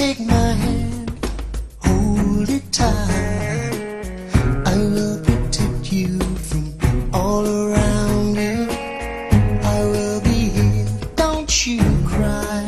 take my hand, hold it tight. I will protect you from all around you. I will be here, don't you cry.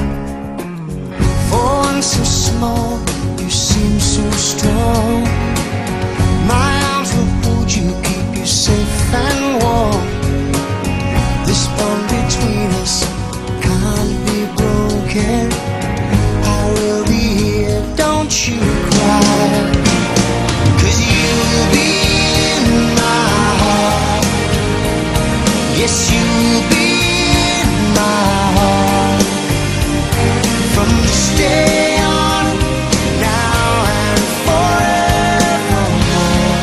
For one so small, you seem so strong. My arms will hold you, keep you safe and warm. This bond between us can't be broken. I will be here, don't you cry. 'Cause you'll be in my heart. Yes, you'll be in my heart. From this day on, now and forevermore.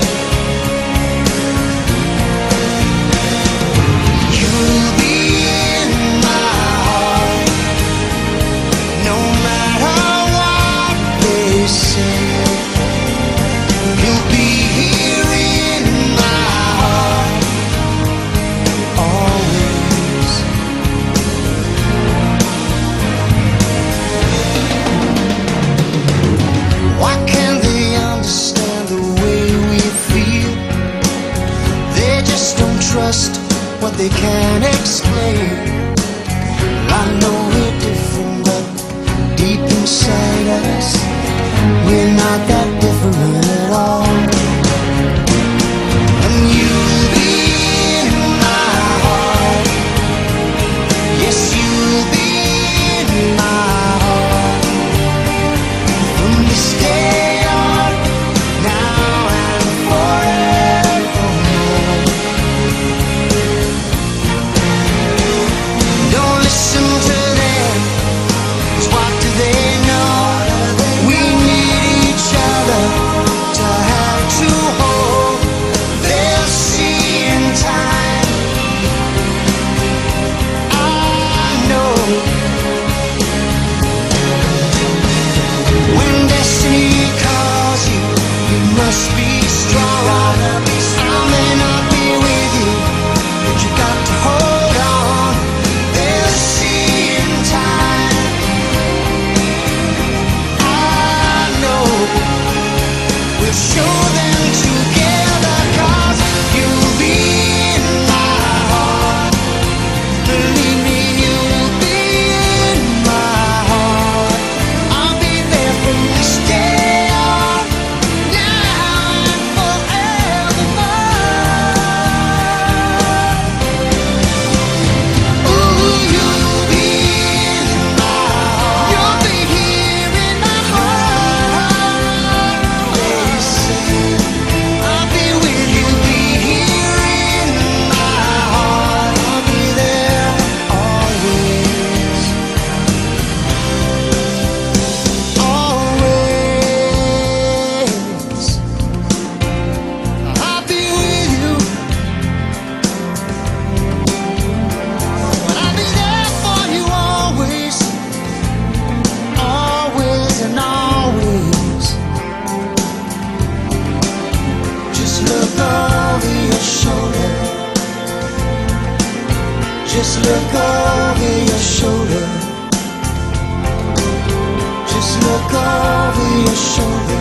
You'll be in my heart, no matter what they say. You'll be here in my heart, always. Why can't they understand the way we feel? They just don't trust what they can't explain. I know we're different, but deep inside us, we're not that different at all. And you'll be in my heart. Yes, you'll be in my heart. From this day on, now and forevermore. Don't listen to them, 'cause what do they know? We need each other to have to hold. They'll see in time, I know. When destiny calls you, you must be strong. I may not be with you, but you got to hold on. They'll see in time, I know. We'll show them together, 'cause you'll be in my heart. Believe me, you'll be in my heart. I'll be there from this day on, now and forevermore. Ooh, you'll be in my heart. You'll be here in my heart. They say I'll be with you, be here in my heart. I'll be there always, always. I'll be with you, but I'll be there for you always, always and always. Just look over your shoulder. Just look over your shoulder. Just look over your shoulder.